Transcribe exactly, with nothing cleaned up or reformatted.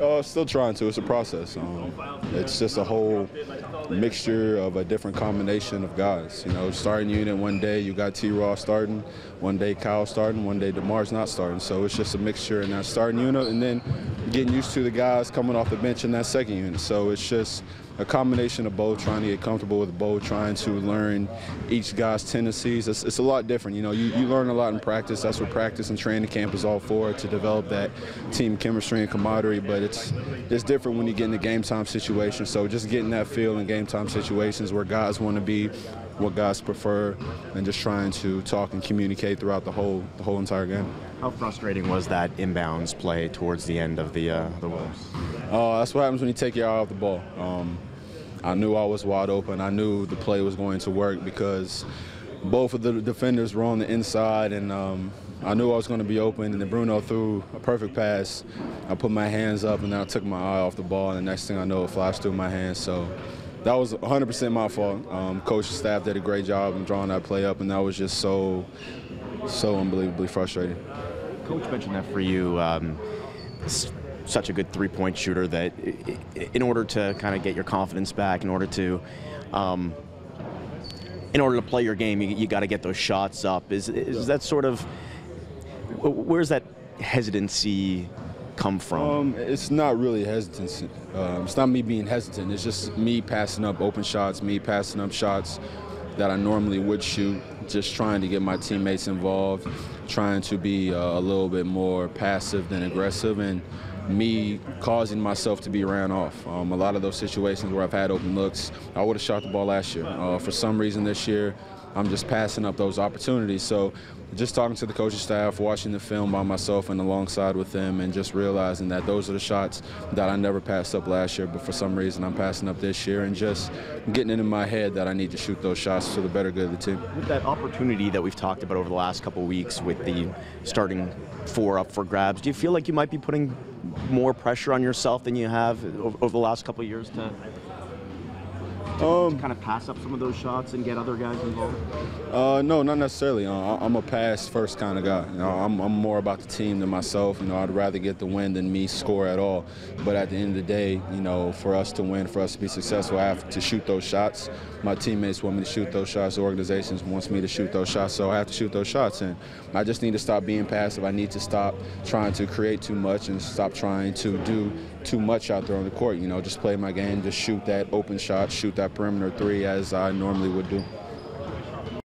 Uh, still trying to. It's a process. Um, it's just a whole mixture of a different combination of guys. You know, starting unit one day you got T-Raw starting, one day Kyle starting, one day DeMar's not starting. So it's just a mixture in that starting unit, and then getting used to the guys coming off the bench in that second unit. So it's just a combination of both, trying to get comfortable with both, trying to learn each guy's tendencies. It's, it's a lot different. You know, you, you learn a lot in practice. That's what practice and training camp is all for, to develop that team chemistry and camaraderie. But it's it's different when you get in the game time situation. So just getting that feel in game time situations where guys want to be, what guys prefer, and just trying to talk and communicate throughout the whole the whole entire game. How frustrating was that inbounds play towards the end of the uh, the Wolves? Uh, that's what happens when you take your eye off the ball. Um, I knew I was wide open. I knew the play was going to work because both of the defenders were on the inside, and um, I knew I was going to be open. And then Bruno threw a perfect pass. I put my hands up, and then I took my eye off the ball, and the next thing I know, it flashed through my hands. So that was one hundred percent my fault. Um, coach and staff did a great job in drawing that play up, and that was just so, so unbelievably frustrating. Coach mentioned that for you. Um, such a good three-point shooter that in order to kind of get your confidence back, in order to um, in order to play your game, you, you got to get those shots up. Is, is that sort of, where's that hesitancy come from? Um, it's not really hesitancy. Um, it's not me being hesitant. It's just me passing up open shots, me passing up shots that I normally would shoot, just trying to get my teammates involved, trying to be uh, a little bit more passive than aggressive, and me causing myself to be ran off. Um, a lot of those situations where I've had open looks, I would have shot the ball last year. Uh, for some reason this year, I'm just passing up those opportunities. So just talking to the coaching staff, watching the film by myself and alongside with them, and just realizing that those are the shots that I never passed up last year, but for some reason I'm passing up this year, and just getting it in my head that I need to shoot those shots for the better good of the team. With that opportunity that we've talked about over the last couple of weeks with the starting four up for grabs, do you feel like you might be putting more pressure on yourself than you have over the last couple of years to Um, to kind of pass up some of those shots and get other guys involved? Uh, no, not necessarily. Uh, I'm a pass-first kind of guy. You know, I'm, I'm more about the team than myself. You know, I'd rather get the win than me score at all. But at the end of the day, you know, for us to win, for us to be successful, I have to shoot those shots. My teammates want me to shoot those shots. The organization wants me to shoot those shots, so I have to shoot those shots. And I just need to stop being passive. I need to stop trying to create too much and stop trying to do too much out there on the court. You know, just play my game, just shoot that open shot, shoot that perimeter three as I normally would do.